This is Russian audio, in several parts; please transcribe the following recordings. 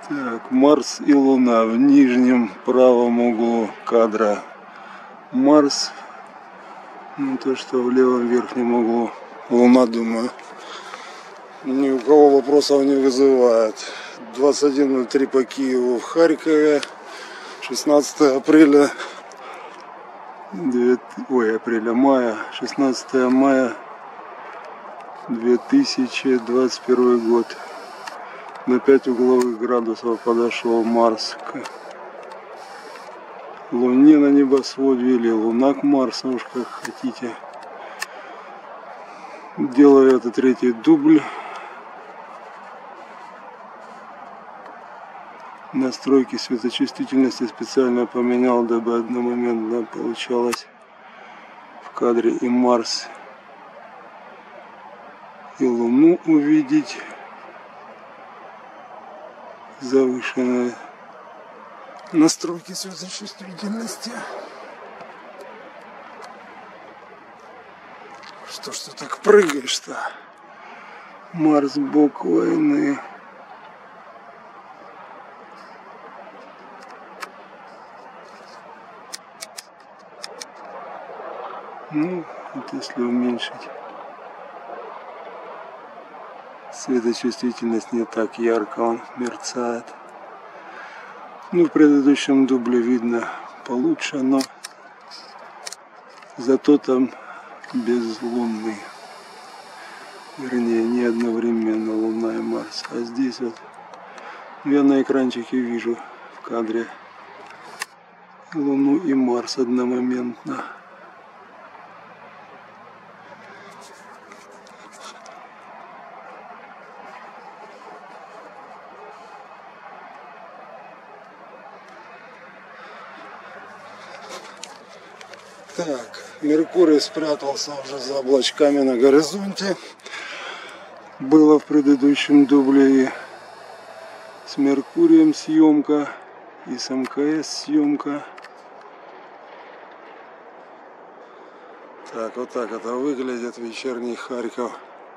Так, Марс и Луна в нижнем правом углу кадра. Марс, ну то, что в левом верхнем углу. Луна, думаю, ни у кого вопросов не вызывает. 21:03 по Киеву в Харькове. 16 апреля. Мая. 16 мая 2021 год. На 5 угловых градусов подошел Марс к Луне на небосводе, или Луна к Марсу, уж как хотите. Делаю это третий дубль. Настройки светочувствительности специально поменял, дабы одномоментно получалось в кадре и Марс, и Луну увидеть. Завышенные настройки светочувствительности. Что ж ты так прыгаешь-то? Марс, бог войны. Ну, вот если уменьшить, светочувствительность не так ярко он мерцает. Ну, в предыдущем дубле видно получше, но зато там безлунный. Вернее, не одновременно Луна и Марс. А здесь вот я на экранчике вижу в кадре Луну и Марс одномоментно. Так, Меркурий спрятался уже за облачками на горизонте. Было в предыдущем дубле и с Меркурием съемка, и с МКС съемка. Так, вот так это выглядит вечерний Харьков.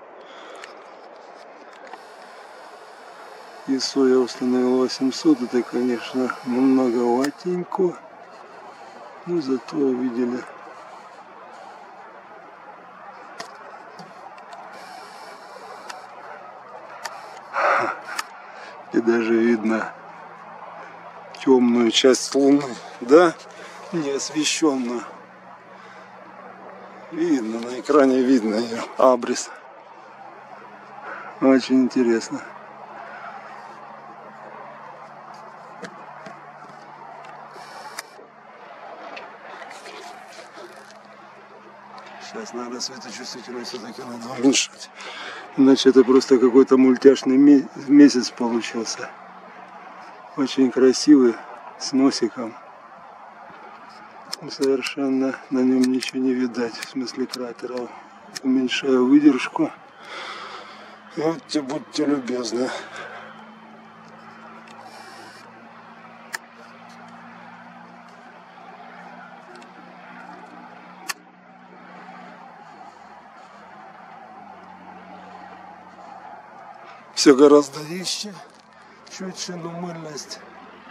ISO я установил 800, это, конечно, многоватенько. Ну, зато увидели. И даже видно темную часть Луны, да, не освещенную. Видно, на экране видно ее абрис. Очень интересно. Сейчас надо светочувствительность все-таки уменьшить. Иначе это просто какой-то мультяшный месяц получился. Очень красивый, с носиком. Совершенно на нем ничего не видать. В смысле кратера. Уменьшаю выдержку. И вот будьте любезны. Все гораздо резче, четче, но мыльность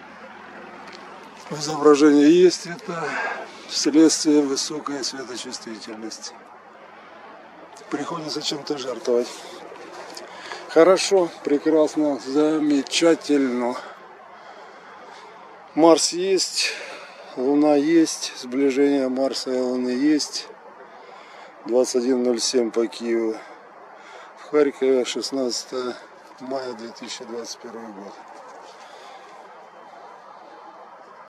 в изображении есть, это вследствие высокой светочувствительности. Приходится чем-то жертвовать. Хорошо, прекрасно, замечательно. Марс есть, Луна есть, сближение Марса и Луны есть. 21:07 по Киеву. В Харькове 16 мая 2021 год.